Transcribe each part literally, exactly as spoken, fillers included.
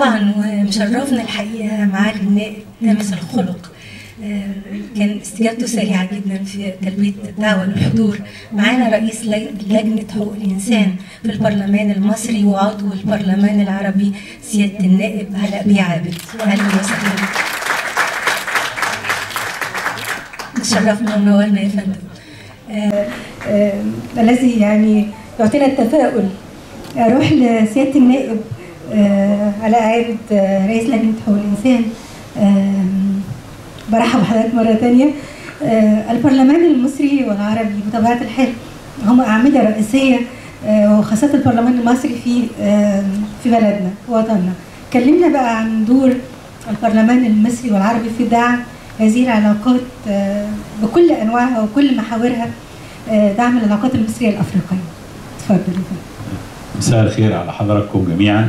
طبعا ومشرفنا الحقيقه معالي النائب لامس الخلق، كان استجابته سريعه جدا في تلبيه الدعوه للحضور. معانا رئيس لجنه حقوق الانسان في البرلمان المصري وعضو البرلمان العربي سياده النائب علاء بيه عابد. اهلا وسهلا. تشرفنا ونورنا يا فندم. الذي يعني يعطينا التفاؤل. اروح لسياده النائب علاء عابد رئيس لجنه حقوق الانسان. برحب بحضرتك مره ثانيه. البرلمان المصري والعربي بطبيعه الحال هم اعمده رئيسيه، وخاصه البرلمان المصري في في بلدنا ووطننا. كلمنا بقى عن دور البرلمان المصري والعربي في دعم هذه العلاقات بكل انواعها وكل محاورها، دعم العلاقات المصريه الافريقيه. اتفضل. مساء الخير على حضراتكم جميعا.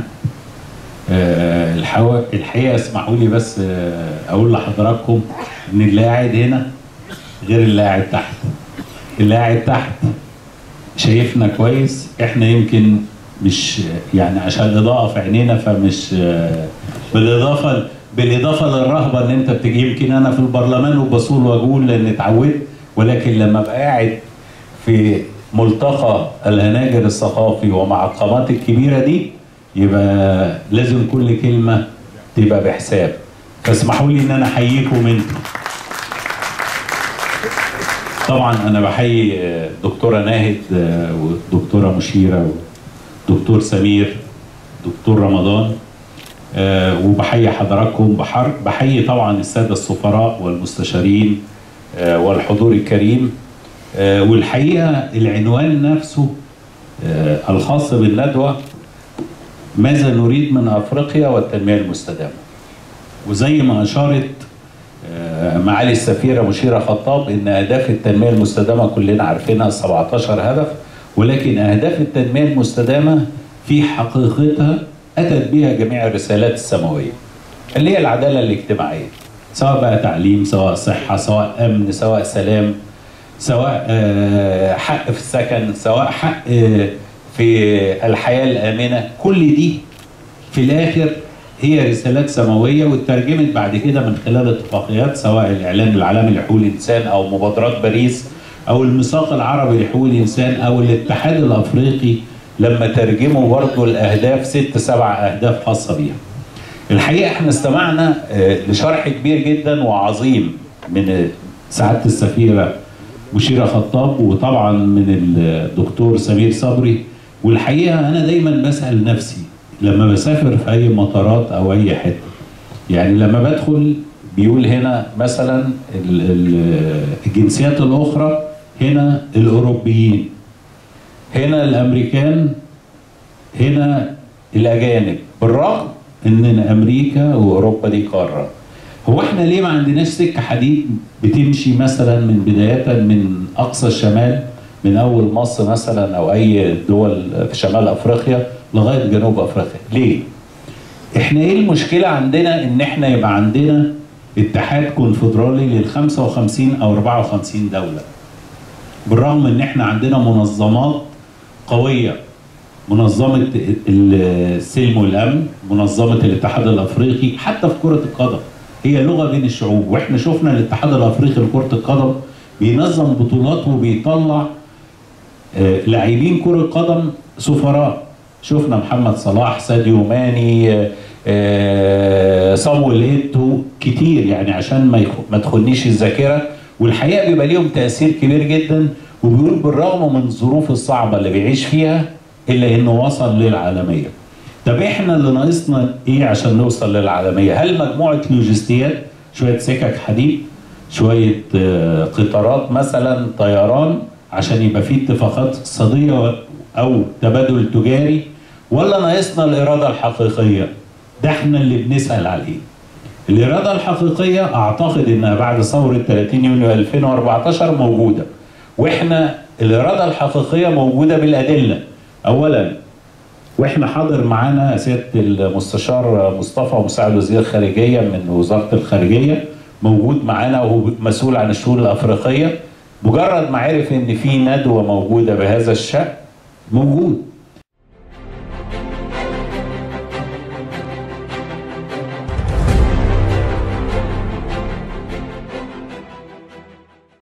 الحقيقه اسمحوا لي بس اقول لحضراتكم ان اللي قاعد هنا غير اللي قاعد تحت. اللي قاعد تحت شايفنا كويس، احنا يمكن مش يعني عشان الاضاءه في عينينا فمش بالاضافه بالاضافه للرهبه ان انت بتيجي. يمكن انا في البرلمان وبصول واقول لان اتعودت، ولكن لما ابقى قاعد في ملتقى الهناجر الثقافي ومع القامات الكبيره دي يبقى لازم كل كلمه تبقى بحساب. فاسمحوا لي ان انا احييكم انتم. طبعا انا بحيي دكتوره ناهد والدكتوره مشيره والدكتور سمير دكتور رمضان، وبحيي حضراتكم. بحر بحيي طبعا الساده السفراء والمستشارين والحضور الكريم. والحقيقه العنوان نفسه الخاص بالندوه ماذا نريد من افريقيا والتنميه المستدامه. وزي ما اشارت معالي السفيره مشيره خطاب ان اهداف التنميه المستدامه كلنا عارفينها سبعتاشر هدف، ولكن اهداف التنميه المستدامه في حقيقتها اتت بها جميع الرسالات السماويه اللي هي العداله الاجتماعيه، سواء بقى تعليم، سواء صحه، سواء امن، سواء سلام، سواء حق في السكن، سواء حق في الحياه الامنه. كل دي في الاخر هي رسالات سماويه واترجمت بعد كده من خلال اتفاقيات، سواء الاعلان العالمي لحقوق الانسان او مبادرات باريس او الميثاق العربي لحقوق الانسان او الاتحاد الافريقي لما ترجموا برضه الاهداف ست سبع اهداف خاصه بيها. الحقيقه احنا استمعنا لشرح كبير جدا وعظيم من سعاده السفيره مشيره خطاب وطبعا من الدكتور سمير صبري. والحقيقه انا دايما بسال نفسي لما بسافر في اي مطارات او اي حته، يعني لما بدخل بيقول هنا مثلا الجنسيات الاخرى، هنا الاوروبيين، هنا الامريكان، هنا الاجانب، بالرغم ان امريكا واوروبا دي قاره. هو احنا ليه ما عندناش سكه حديد بتمشي مثلا من بدايه من اقصى الشمال من اول مصر مثلا او اي دول في شمال افريقيا لغايه جنوب افريقيا؟ ليه؟ احنا ايه المشكله عندنا ان احنا يبقى عندنا اتحاد كونفدرالي لل خمسة وخمسين او أربعة وخمسين دوله، بالرغم ان احنا عندنا منظمات قويه، منظمه السلم والامن، منظمه الاتحاد الافريقي، حتى في كره القدم هي لغه بين الشعوب. واحنا شفنا الاتحاد الافريقي لكره القدم بينظم بطولات وبيطلع لاعبين كره قدم سفراء. شفنا محمد صلاح، ساديو ماني، صامويل ايتو، كتير يعني عشان ما ما تخنيش الذاكره. والحقيقه بيبقى ليهم تاثير كبير جدا، وبيقول بالرغم من الظروف الصعبه اللي بيعيش فيها الا انه وصل للعالميه. طب احنا اللي ناقصنا ايه عشان نوصل للعالميه؟ هل مجموعه لوجستيات، شويه سكك حديد، شويه قطارات مثلا، طيران، عشان يبقى في اتفاقات اقتصاديه او تبادل تجاري، ولا ناقصنا الاراده الحقيقيه؟ ده احنا اللي بنسال عليه. الاراده الحقيقيه اعتقد انها بعد ثوره ثلاثين يونيو ألفين وأربعتاشر موجوده، واحنا الاراده الحقيقيه موجوده بالادله. اولا، واحنا حاضر معانا سياده المستشار مصطفى مساعد وزير الخارجيه من وزاره الخارجيه، موجود معانا وهو مسؤول عن الشؤون الافريقيه. مجرد ما عرف ان في ندوه موجوده بهذا الشأن موجود،